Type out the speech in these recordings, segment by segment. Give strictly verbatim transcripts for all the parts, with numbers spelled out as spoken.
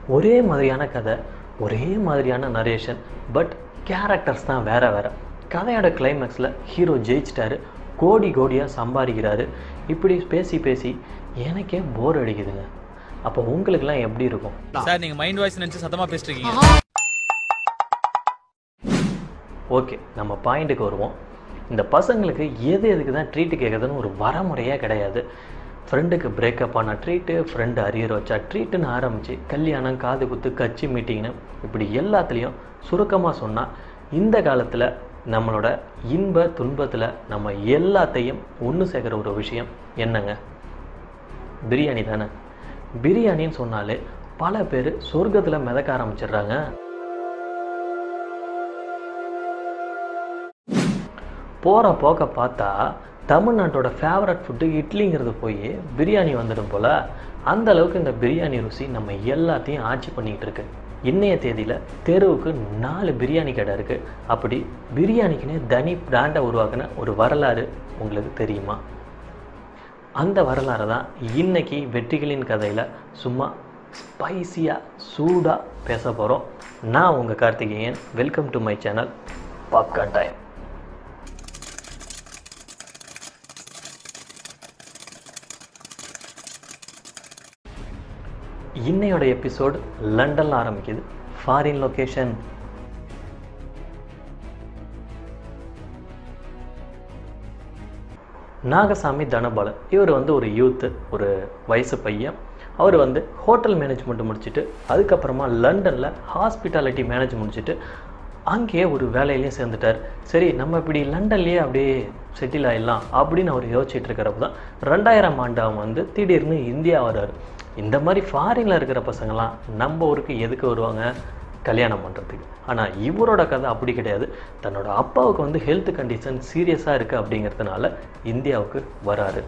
ஒரே மாதிரியான கதை, ஒரே மாதிரியான நரேஷன், பட் கேரக்டர்ஸ் தான் வேறு வேறு. கதையோட கிளைமேக்ஸில் ஹீரோ ஜெயிச்சிட்டாரு, கோடி கோடியாக சம்பாதிக்கிறாரு. இப்படி பேசி பேசி எனக்கே போர் அடிக்குதுங்க. அப்போ உங்களுக்குலாம் எப்படி இருக்கும் சார்? நீங்கள் மைண்ட் வாய்ஸ் நினச்சி சத்தமாக பேசிட்டுருக்கீங்க. ஓகே, நம்ம பாயிண்ட்டுக்கு வருவோம். இந்த பசங்களுக்கு எது எதுக்கு தான் ட்ரீட்டு கேட்குறதுன்னு ஒரு வரமுறையாக கிடையாது. ஃப்ரெண்டுக்கு பிரேக்கப் ஆன ட்ரீட்டு, ஃப்ரெண்டு அரியர் வச்சா ட்ரீட்டுன்னு ஆரம்பித்து கல்யாணம், காது குத்து, கட்சி மீட்டிங்னு இப்படி எல்லாத்துலேயும் சுருக்கமாக சொன்னால் இந்த காலத்தில் நம்மளோட இன்ப துன்பத்தில் நம்ம எல்லாத்தையும் ஒன்று சேர்க்குற ஒரு விஷயம் என்னங்க? பிரியாணி தானே. பிரியாணின்னு சொன்னாலே பல பேர் சொர்க்கத்தில் மிதக்க ஆரம்பிச்சிடுறாங்க. போகிற போக்க பார்த்தா தமிழ்நாட்டோட ஃபேவரட் ஃபுட்டு இட்லிங்கிறது போய் பிரியாணி வந்துடும் போல். அந்த அளவுக்கு இந்த பிரியாணி ருசி நம்ம எல்லாத்தையும் ஆட்சி பண்ணிக்கிட்டு இருக்கு. இன்றைய தேதியில் தெருவுக்கு நாலு பிரியாணி கடை இருக்குது. அப்படி பிரியாணிக்குன்னே தனி பிராண்டை உருவாக்கின ஒரு வரலாறு உங்களுக்கு தெரியுமா? அந்த வரலாறு தான் இன்றைக்கி வெற்றிகளின் கதையில் சும்மா ஸ்பைசியாக சூடாக பேச போகிறோம். நான் உங்கள் Karthikeyan. Welcome to my channel popcorn time. இன்னையோட எபிசோடு லண்டனில் ஆரம்பிக்குது. Foreign location. நாகசாமி தனபாலன் இவர் வந்து ஒரு யூத்து, ஒரு வயசு பையன். அவர் வந்து ஹோட்டல் மேனேஜ்மெண்ட் முடிச்சுட்டு அதுக்கப்புறமா லண்டனில் ஹாஸ்பிட்டாலிட்டி மேனேஜ் முடிச்சுட்டு அங்கேயே ஒரு வேலையிலேயே சேர்ந்துட்டார். சரி, நம்ம இப்படி லண்டன்லேயே அப்படியே செட்டில் ஆகிடலாம் அப்படின்னு அவர் யோசிச்சுட்டு இருக்கிறப்ப தான் ரெண்டாயிரம் ஆண்டு அவன் வந்து திடீர்னு இந்தியா வர்றாரு. இந்த மாதிரி ஃபாரினில் இருக்கிற பசங்கள்லாம் நம்ம ஊருக்கு எதுக்கு வருவாங்க? கல்யாணம் பண்ணுறதுக்கு. ஆனால் இவரோட கதை அப்படி கிடையாது. தன்னோட அப்பாவுக்கு வந்து ஹெல்த் கண்டிஷன் சீரியஸாக இருக்குது அப்படிங்கிறதுனால இந்தியாவுக்கு வராரு.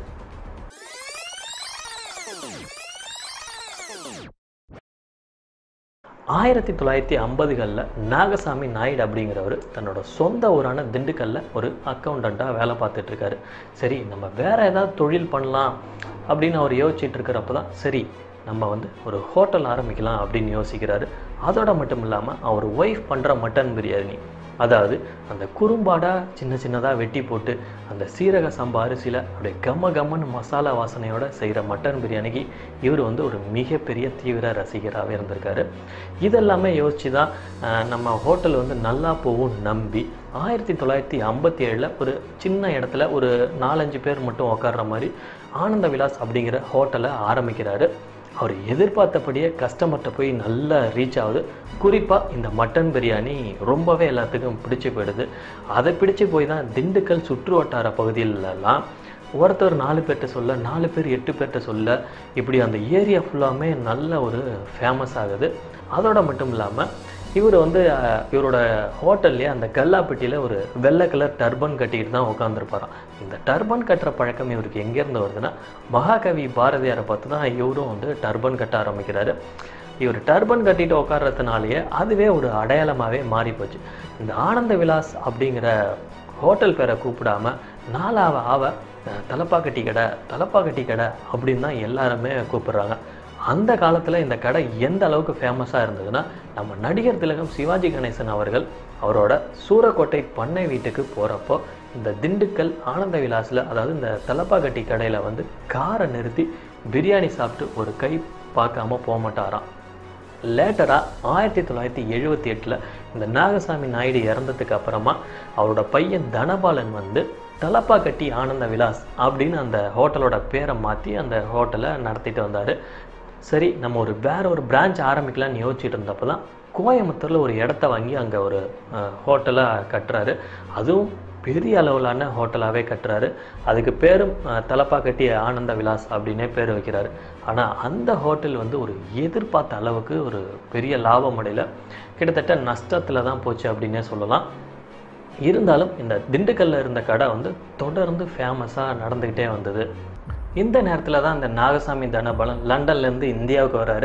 ஆயிரத்தி தொள்ளாயிரத்தி ஐம்பதுகளில் நாகசாமி நாயுடு அப்படிங்கிறவர் தன்னோட சொந்த ஊரான திண்டுக்கல்லில் ஒரு அக்கௌண்டண்ட்டாக வேலை பார்த்துட்ருக்காரு. சரி, நம்ம வேறு ஏதாவது தொழில் பண்ணலாம் அப்படின்னு அவர் யோசிச்சுட்டு இருக்கிறப்ப தான் சரி நம்ம வந்து ஒரு ஹோட்டல் ஆரம்பிக்கலாம் அப்படின்னு யோசிக்கிறாரு. அதோட மட்டும் இல்லாமல் அவர் ஒய்ஃப் பண்ணுற மட்டன் பிரியாணி, அதாவது அந்த குறும்பாடாக சின்ன சின்னதாக வெட்டி போட்டு அந்த சீரக சம்பா அரிசியில் அப்படியே கம்ம கம்மன்னு மசாலா வாசனையோடு செய்கிற மட்டன் பிரியாணிக்கு இவர் வந்து ஒரு மிகப்பெரிய தீவிர ரசிகராகவே இருந்திருக்காரு. இதெல்லாமே யோசித்து தான் நம்ம ஹோட்டல் வந்து நல்லா போகும் நம்பி ஆயிரத்தி தொள்ளாயிரத்தி ஐம்பத்தி ஏழில் ஒரு சின்ன இடத்துல ஒரு நாலஞ்சு பேர் மட்டும் உட்கார்ற மாதிரி ஆனந்த விலாஸ் அப்படிங்கிற ஹோட்டலை ஆரம்பிக்கிறாரு. அவர் எதிர்பார்த்தபடியே கஸ்டமர்கிட்ட போய் நல்லா ரீச் ஆகுது. குறிப்பாக இந்த மட்டன் பிரியாணி ரொம்பவே எல்லாத்துக்கும் பிடிச்சி போயிடுது. அதை பிடிச்சி போய் தான் திண்டுக்கல் சுற்று வட்டார பகுதியிலலாம் ஒருத்தர் நாலு பேர்கிட்ட சொல்ல, நாலு பேர் எட்டு பேர்கிட்ட சொல்ல, இப்படி அந்த ஏரியா ஃபுல்லாமே நல்ல ஒரு ஃபேமஸ் ஆகுது. அதோட மட்டும் இல்லாமல் இவர் வந்து இவரோட ஹோட்டல்லே அந்த கல்லாப்பட்டியில் ஒரு வெள்ளை கலர் டர்பன் கட்டிக்கிட்டு தான் உட்காந்துருப்பாராம். இந்த டர்பன் கட்டுற பழக்கம் இவருக்கு எங்கேருந்து வருதுன்னா மகாகவி பாரதியாரை பார்த்து தான் இவரும் வந்து டர்பன் கட்ட ஆரம்பிக்கிறாரு. இவர் டர்பன் கட்டிட்டு உட்கார்றதுனாலேயே அதுவே ஒரு அடையாளமாகவே மாறி போச்சு. இந்த ஆனந்த விலாஸ் அப்படிங்கிற ஹோட்டல் பேரை கூப்பிடாம நாலாவ ஆவ தலப்பாக்கட்டி கடை, தலப்பாக்கட்டி கடை அப்படின்னு தான் எல்லாருமே கூப்பிடுறாங்க. அந்த காலத்தில் இந்த கடை எந்த அளவுக்கு ஃபேமஸாக இருந்ததுன்னா, நம்ம நடிகர் திலகம் சிவாஜி கணேசன் அவர்கள் அவரோட சூரக்கோட்டை பண்ணை வீட்டுக்கு போகிறப்போ இந்த திண்டுக்கல் ஆனந்த விலாஸில், அதாவது இந்த தலப்பாக்கட்டி கடையில் வந்து காரை நிறுத்தி பிரியாணி சாப்பிட்டு ஒரு கை பார்க்காம போக மாட்டாராம். லேட்டராக ஆயிரத்தி தொள்ளாயிரத்தி எழுபத்தி எட்டில் இந்த நாகசாமி நாயுடு இறந்ததுக்கு அப்புறமா அவரோட பையன் தனபாலன் வந்து தலப்பாக்கட்டி ஆனந்த விலாஸ் அப்படின்னு அந்த ஹோட்டலோட பேரை மாற்றி அந்த ஹோட்டலை நடத்திட்டு வந்தார். சரி, நம்ம ஒரு வேற ஒரு பிரான்ச் ஆரம்பிக்கலான்னு யோசிச்சுட்டு இருந்தப்போ தான் கோயம்புத்தூரில் ஒரு இடத்த வாங்கி அங்கே ஒரு ஹோட்டலாக கட்டுறாரு. அதுவும் பெரிய அளவிலான ஹோட்டலாகவே கட்டுறாரு. அதுக்கு பேரும் தலப்பாக்கட்டி ஆனந்த விலாஸ் அப்படின்னே பேர் வைக்கிறாரு. ஆனால் அந்த ஹோட்டல் வந்து ஒரு எதிர்பார்த்த அளவுக்கு ஒரு பெரிய லாபம் அடையல, கிட்டத்தட்ட நஷ்டத்தில் தான் போச்சு அப்படின்னே சொல்லலாம். இருந்தாலும் இந்த திண்டுக்கல்லில் இருந்த கடை வந்து தொடர்ந்து ஃபேமஸாக நடந்துக்கிட்டே வந்தது. இந்த நேரத்தில் தான் இந்த நாகசாமி தனபாலன் லண்டன்லேருந்து இந்தியாவுக்கு வர்றாரு.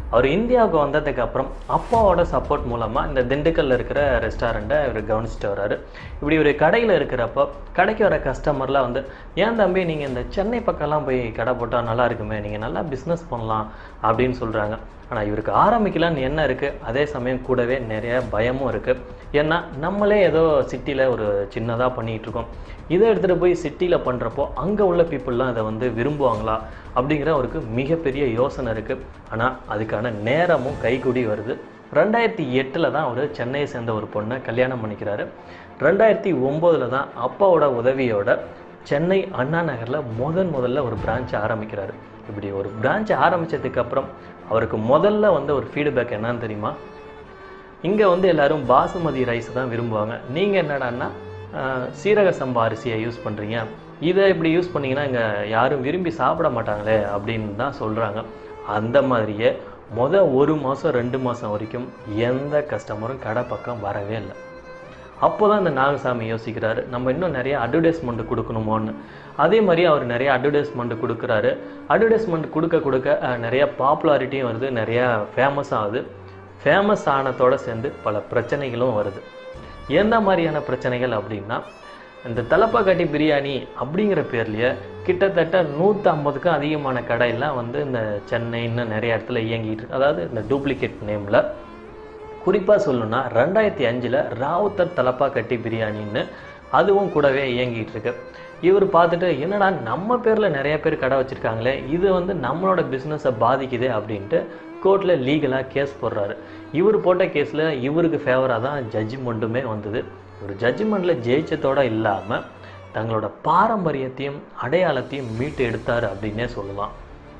அவர் இந்தியாவுக்கு வந்ததுக்கு அப்புறம் அப்பாவோட சப்போர்ட் மூலமாக இந்த திண்டுக்கல்ல இருக்கிற ரெஸ்டாரண்ட்டை இவர் கவனிச்சுட்டு வர்றாரு. இப்படி ஒரு கடையில் இருக்கிறப்போ கடைக்கு வர கஸ்டமர்லாம் வந்து, ஏன் தம்பி நீங்கள் இந்த சென்னை பக்கம்லாம் போய் கடை போட்டால் நல்லா இருக்குமே, நீங்கள் நல்லா பிஸ்னஸ் பண்ணலாம் அப்படின்னு சொல்கிறாங்க. ஆனால் இவருக்கு ஆரம்பிக்கலான்னு என்ன இருக்குது, அதே சமயம் கூடவே நிறைய பயமும் இருக்குது. ஏன்னா நம்மளே ஏதோ சிட்டியில் ஒரு சின்னதாக பண்ணிகிட்ருக்கோம், இதை எடுத்துகிட்டு போய் சிட்டியில் பண்ணுறப்போ அங்கே உள்ள பீப்புளெலாம் இதை வந்து விரும்புவாங்களா அப்படிங்கிற அவருக்கு மிகப்பெரிய யோசனை இருக்குது. ஆனால் அதுக்கான நேரமும் கைகூடி வருது. ரெண்டாயிரத்தி எட்டில் தான் அவர் சென்னையை சேர்ந்த ஒரு பொண்ணை கல்யாணம் பண்ணிக்கிறாரு. ரெண்டாயிரத்தி ஒம்போதில் தான் அப்பாவோட உதவியோட சென்னை அண்ணா நகரில் முதன் முதல்ல ஒரு பிரான்ச்சை ஆரம்பிக்கிறாரு. இப்படி ஒரு பிரான்ச்சை ஆரம்பித்ததுக்கப்புறம் அவருக்கு முதல்ல வந்து ஒரு ஃபீட்பேக் என்னன்னு தெரியுமா, இங்கே வந்து எல்லோரும் பாசுமதி ரைஸ் தான் விரும்புவாங்க, நீங்கள் என்னடான்னா சீரக சம்பா அரிசியை யூஸ் பண்ணுறீங்க, இதை இப்படி யூஸ் பண்ணிங்கன்னா இங்கே யாரும் விரும்பி சாப்பிட மாட்டாங்களே அப்படின்னு தான் சொல்கிறாங்க. அந்த மாதிரியே மொதல் ஒரு மாதம் ரெண்டு மாதம் வரைக்கும் எந்த கஸ்டமரும் கடை பக்கம் வரவே இல்லை. அப்போ தான் இந்த நாகசாமி யோசிக்கிறாரு, நம்ம இன்னும் நிறைய அட்வர்டைஸ்மெண்ட் கொடுக்கணுமோன்னு. அதே மாதிரி அவர் நிறைய அட்வர்டைஸ்மெண்ட் கொடுக்குறாரு. அட்வர்டைஸ்மெண்ட் கொடுக்க கொடுக்க நிறைய பாப்புலாரிட்டியும் வருது, நிறையா ஃபேமஸ் ஆகுது. ஃபேமஸ் ஆனதோடு சேர்ந்து பல பிரச்சனைகளும் வருது. எந்த மாதிரியான பிரச்சனைகள் அப்படின்னா, இந்த தலப்பாக்கட்டி பிரியாணி அப்படிங்கிற பேர்லேயே கிட்டத்தட்ட நூற்றி ஐம்பதுக்கும் அதிகமான கடையெல்லாம் வந்து இந்த சென்னைன்னு நிறைய இடத்துல இயங்கிட்டு இருக்கு. அதாவது இந்த டூப்ளிகேட் நேமில். குறிப்பாக சொல்லணுன்னா ரெண்டாயிரத்தி அஞ்சில் ராவுத்தர் தலப்பாக்கட்டி பிரியாணின்னு அதுவும் கூடவே இயங்கிட்டு இருக்கு. இவர் பார்த்துட்டு, என்னடா நம்ம பேரில் நிறைய பேர் கடை வச்சுருக்காங்களே, இது வந்து நம்மளோட பிஸ்னஸை பாதிக்குது அப்படின்ட்டு கோர்ட்டில் லீகலாக கேஸ் போடுறாரு. இவர் போட்ட கேஸில் இவருக்கு ஃபேவராக தான் ஜட்ஜ்மெண்ட்டுமே வந்தது. ஒரு ஜட்ஜ்மெண்ட்டில் ஜெயிச்சதோடு இல்லாமல் தங்களோட பாரம்பரியத்தையும் அடையாளத்தையும் மீட்டு எடுத்தார் அப்படின்னே சொல்லலாம்.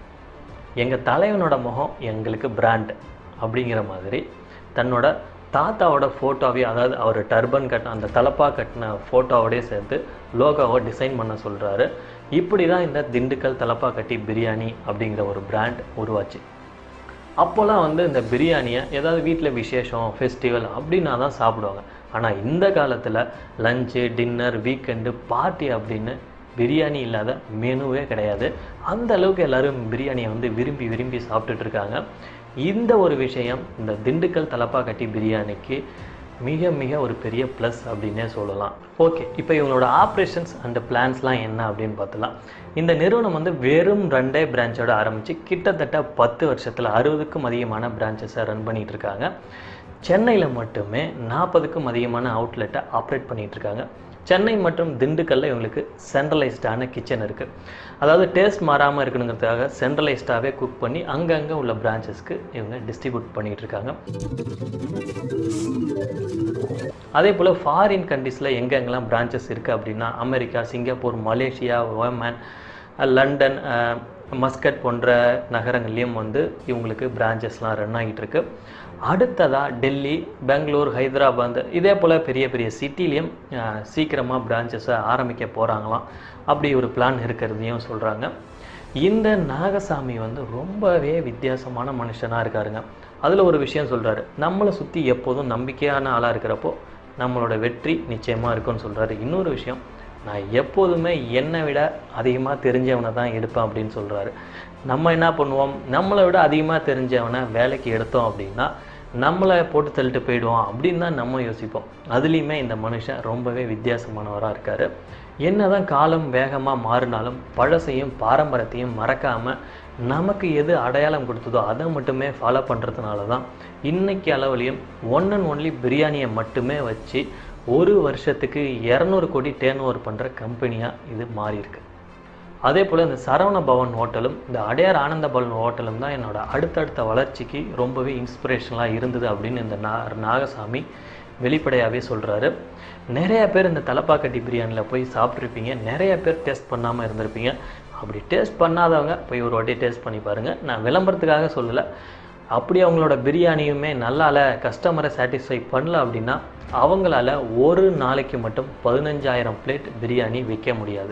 எங்கள் தலைவனோட முகம் எங்களுக்கு பிராண்ட் அப்படிங்கிற மாதிரி தன்னோட தாத்தாவோட ஃபோட்டோவே, அதாவது அவர் டர்பன் கட்டின அந்த தலப்பா கட்டின ஃபோட்டோவோடய சேர்த்து லோகோவை டிசைன் பண்ண சொல்கிறாரு. இப்படி தான் இந்த திண்டுக்கல் தலப்பாக்கட்டி பிரியாணி அப்படிங்கிற ஒரு பிராண்ட் உருவாச்சு. அப்போல்லாம் வந்து இந்த பிரியாணியை ஏதாவது வீட்டில் விசேஷம் ஃபெஸ்டிவல் அப்படின்னா தான் சாப்பிடுவாங்க. ஆனால் இந்த காலத்தில் லஞ்சு டின்னர் வீக்கெண்டு பார்ட்டி அப்படின்னு பிரியாணி இல்லாத மெனுவே கிடையாது. அந்த அளவுக்கு எல்லோரும் பிரியாணியை வந்து விரும்பி விரும்பி சாப்பிட்டுட்ருக்காங்க. இந்த ஒரு விஷயம் இந்த திண்டுக்கல் தலப்பாக்கட்டி பிரியாணிக்கு மிக மிக ஒரு பெரிய ப்ளஸ் அப்படின்னே சொல்லலாம். ஓகே, இப்போ இவங்களோட ஆப்ரேஷன்ஸ் அண்ட் பிளான்ஸ்லாம் என்ன அப்படின்னு பார்த்தலாம். இந்த நிறுவனம் வந்து வெறும் ரெண்டே பிரான்ச்சோடு ஆரம்பித்து கிட்டத்தட்ட பத்து வருஷத்தில் அறுபதுக்கும் அதிகமான பிரான்ச்சஸை ரன் பண்ணிகிட்ருக்காங்க. சென்னையில் மட்டுமே நாற்பதுக்கும் அதிகமான அவுட்லெட்டை ஆப்ரேட் பண்ணிகிட்ருக்காங்க. சென்னை மற்றும் திண்டுக்கல்ல இவங்களுக்கு சென்ட்ரலைஸ்டான கிச்சன் இருக்குது. அதாவது டேஸ்ட் மாறாமல் இருக்கணுங்கிறதுக்காக சென்ட்ரலைஸ்டாகவே குக் பண்ணி அங்கங்கே உள்ள பிரான்ச்சஸ்க்கு இவங்க டிஸ்ட்ரிபியூட் பண்ணிகிட்ருக்காங்க. அதே போல் ஃபாரின் கண்ட்ரீஸில் எங்கெங்கெல்லாம் பிரான்ச்சஸ் இருக்குது அப்படின்னா, America, Singapore, Malaysia, Oman, London, Muscat போன்ற நகரங்கள்லேயும் வந்து இவங்களுக்கு பிரான்ச்சஸ்லாம் ரன் ஆகிட்டு இருக்கு. அடுத்ததாக டெல்லி, பெங்களூர், ஹைதராபாத் இதே போல் பெரிய பெரிய சிட்டிலையும் சீக்கிரமாக பிரான்ச்சஸை ஆரம்பிக்க போகிறாங்களாம். அப்படி ஒரு பிளான் இருக்கிறதையும் சொல்கிறாங்க. இந்த நாகசாமி வந்து ரொம்பவே வித்தியாசமான மனுஷனாக இருக்காருங்க. அதில் ஒரு விஷயம் சொல்கிறாரு, நம்மளை சுற்றி எப்போதும் நம்பிக்கையான ஆளாக இருக்கிறப்போ நம்மளோட வெற்றி நிச்சயமாக இருக்குன்னு சொல்கிறாரு. இன்னொரு விஷயம், நான் எப்போதுமே என்னை விட அதிகமாக தெரிஞ்சவனை தான் எடுப்பேன் அப்படின்னு சொல்கிறாரு. நம்ம என்ன பண்ணுவோம், நம்மளை விட அதிகமாக தெரிஞ்சவனை வேலைக்கு எடுத்தோம் அப்படின்னா நம்மளை போட்டு தள்ளிட்டு போயிடுவோம் அப்படின்னு தான் நம்ம யோசிப்போம். அதுலேயுமே இந்த மனுஷன் ரொம்பவே வித்தியாசமானவராக இருக்கார். என்ன தான் காலம் வேகமாக மாறினாலும் பழசையும் பாரம்பரியத்தையும் மறக்காமல் நமக்கு எது அடையாளம் கொடுத்ததோ அதை மட்டுமே ஃபாலோ பண்ணுறதுனால தான் இன்றைக்கி அளவுலேயும் ஒன் அண்ட் ஒன்லி பிரியாணியை மட்டுமே வச்சு ஒரு வருஷத்துக்கு இரநூறு கோடி டேர்ன் ஓவர் பண்ணுற கம்பெனியாக இது மாறியிருக்கு. அதே போல் இந்த சரவண பவன் ஹோட்டலும் இந்த அடையார் ஆனந்த பவன் ஹோட்டலும் தான் என்னோட அடுத்தடுத்த வளர்ச்சிக்கு ரொம்பவே இன்ஸ்பிரேஷனலாக இருந்தது அப்படின்னு இந்த நா நாகசாமி வெளிப்படையாகவே சொல்கிறாரு. நிறைய பேர் இந்த தலப்பாக்கட்டி பிரியாணியில் போய் சாப்பிட்ருப்பீங்க, நிறைய பேர் டேஸ்ட் பண்ணாமல் இருந்திருப்பீங்க. அப்படி டேஸ்ட் பண்ணாதவங்க போய் ஒரு வாட்டி டேஸ்ட் பண்ணி பாருங்கள். நான் விளம்பரத்துக்காக சொல்லலை. அப்படி அவங்களோட பிரியாணியுமே நல்லால கஸ்டமரை சாட்டிஸ்ஃபை பண்ணல அப்படின்னா அவங்களால ஒரு நாளைக்கு மட்டும் பதினஞ்சாயிரம் பிளேட் பிரியாணி விற்க முடியாது.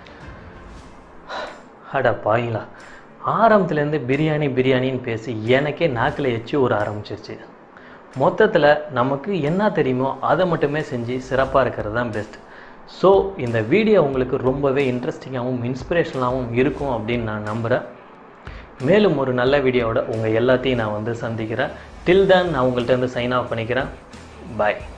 அடா பாயிங்களா, ஆரம்பத்துலேருந்து பிரியாணி பிரியாணின்னு பேசி எனக்கே நாக்கில் எச்சி ஊற ஆரம்பிச்சிருச்சு. மொத்தத்தில் நமக்கு என்ன தெரியுமோ அதை மட்டுமே செஞ்சு சிறப்பாக இருக்கிறது தான் பெஸ்ட். ஸோ இந்த வீடியோ உங்களுக்கு ரொம்பவே இன்ட்ரெஸ்டிங்காகவும் இன்ஸ்பிரேஷனாகவும் இருக்கும் அப்படின்னு நான் நம்புகிறேன். மேலும் ஒரு நல்ல வீடியோவோட உங்கள் எல்லாத்தையும் நான் வந்து சந்திக்கிறேன். டில் தென் நான் உங்கள்கிட்ட வந்து சைன் ஆஃப் பண்ணிக்கிறேன். பாய்.